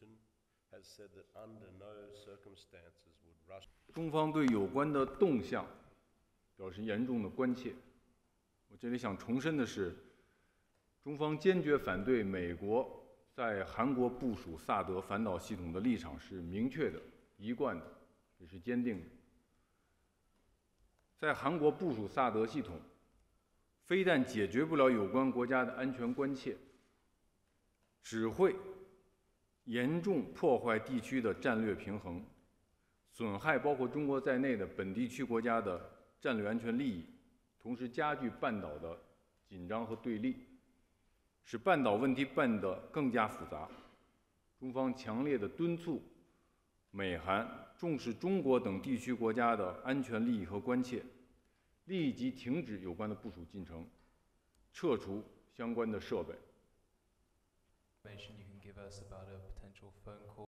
中方对有关的动向表示严重的关切。我这里想重申的是，中方坚决反对美国在韩国部署萨德反导系统的立场是明确的、一贯的，也是坚定的。在韩国部署萨德系统，非但解决不了有关国家的安全关切，只会严重破坏地区的战略平衡，损害包括中国在内的本地区国家的战略安全利益，同时加剧半岛的紧张和对立，使半岛问题变得更加复杂。中方强烈地敦促美韩重视中国等地区国家的安全利益和关切，立即停止有关的部署进程，撤除相关的设备。